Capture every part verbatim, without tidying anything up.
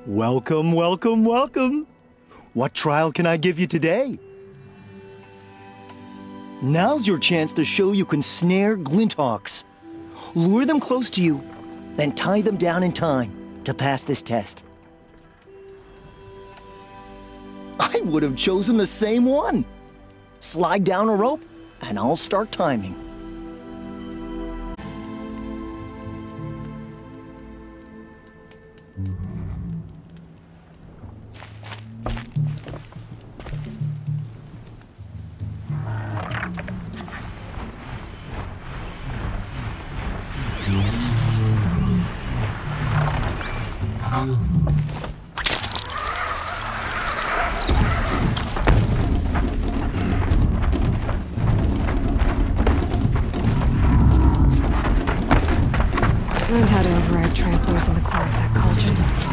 Welcome, welcome, welcome. What trial can I give you today? Now's your chance to show you can snare glinthawks. Lure them close to you, then tie them down in time to pass this test. I would have chosen the same one. Slide down a rope, and I'll start timing. Learned how to override tramplers in the core of that cauldron.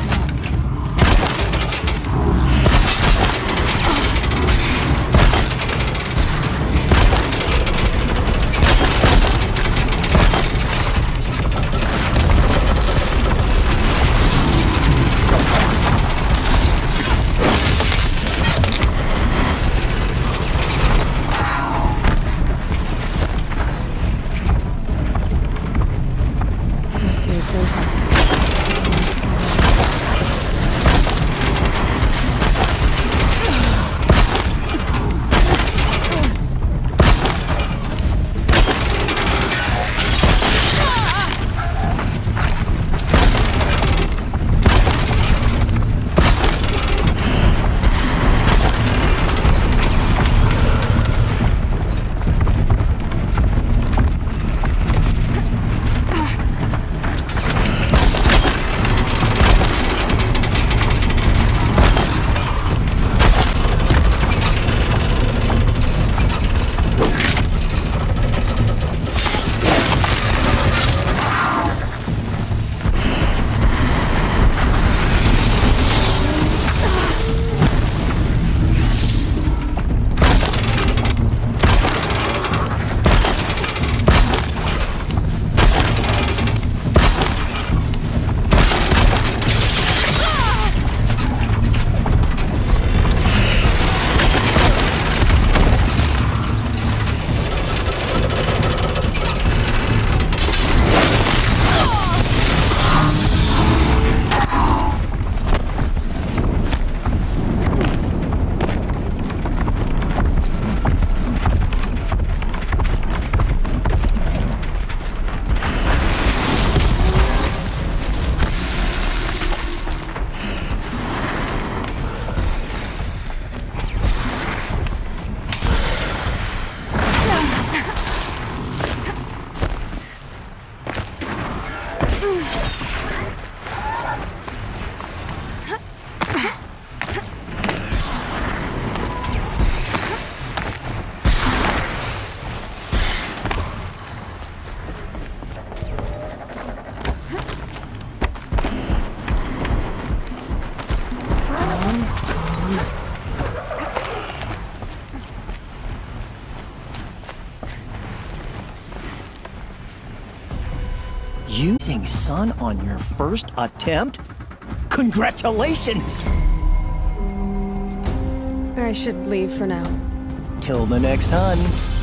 Using sun on your first attempt? Congratulations! I should leave for now. Till the next hunt.